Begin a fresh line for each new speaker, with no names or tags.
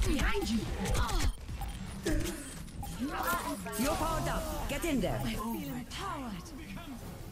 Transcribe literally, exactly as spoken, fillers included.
behind you.
You're powered up. Get in there.
I feel empowered.